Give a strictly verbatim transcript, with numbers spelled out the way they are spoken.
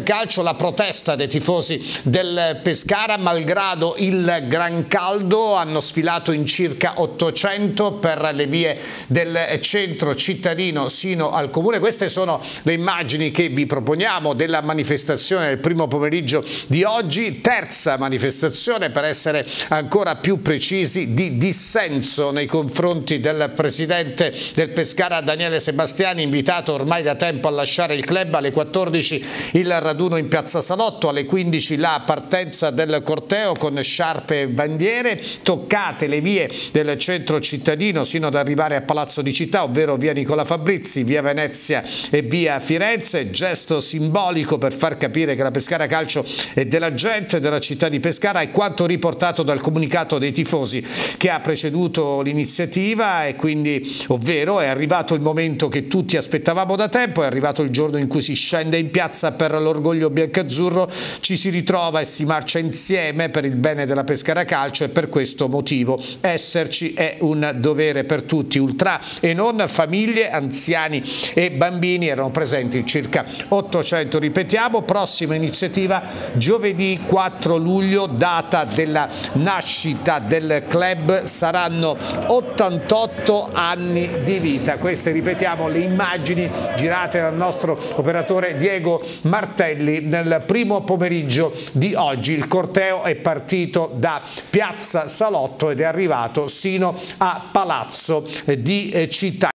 Calcio, la protesta dei tifosi del Pescara, malgrado il gran caldo, hanno sfilato in circa ottocento per le vie del centro cittadino sino al comune. Queste sono le immagini che vi proponiamo della manifestazione del primo pomeriggio di oggi, terza manifestazione per essere ancora più precisi di dissenso nei confronti del presidente del Pescara Daniele Sebastiani, invitato ormai da tempo a lasciare il club. Alle quattordici il raduno in piazza Salotto, alle quindici la partenza del corteo con sciarpe e bandiere, toccate le vie del centro cittadino sino ad arrivare a Palazzo di Città, ovvero via Nicola Fabrizi, via Venezia e via Firenze, gesto simbolico per far capire che la Pescara Calcio è della gente, della città di Pescara, e quanto riportato dal comunicato dei tifosi che ha preceduto l'iniziativa, e quindi ovvero è arrivato il momento che tutti aspettavamo da tempo, è arrivato il giorno in cui si scende in piazza per l'orgoglio biancazzurro, ci si ritrova e si marcia insieme per il bene della Pescara Calcio, e per questo motivo esserci è un dovere per tutti, ultra e non, famiglie, anziani e bambini. Erano presenti circa ottocento, ripetiamo. Prossima iniziativa giovedì quattro luglio, data della nascita del club, saranno ottantotto anni di vita. Queste, ripetiamo, le immagini girate dal nostro operatore Diego Martelli nel primo pomeriggio di oggi. Il corteo è partito da piazza Salotto ed è arrivato sino a Palazzo di Città.